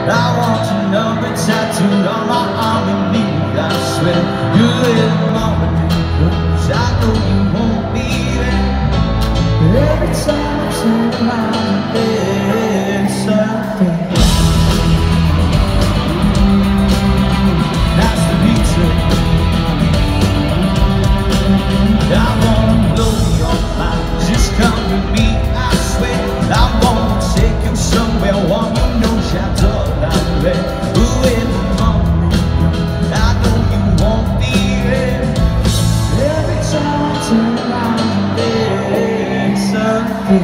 I want your number tattooed on my arm and knee. I swear you're in the moment, 'cause I know you won't be there. Every time I turn around, there's something. That's the picture. I wanna blow your mind, just come with me, I swear. I wanna take you somewhere warm, you know, shelter like red. Ooh, in the morning, I know you won't be there. Every time I turn around, there's something.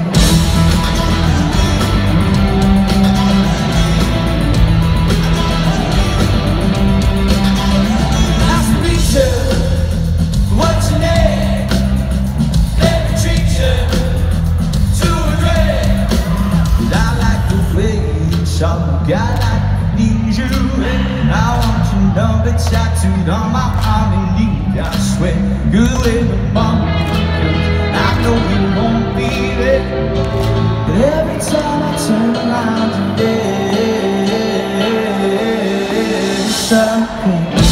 That's the picture. What's your name? Let me treat you to a grave. I like the way you talk, I like to need you. I want your number tattooed on my arm and knee. I swear, good in the morning, I know you won't be there. But every time I turn around, there's something.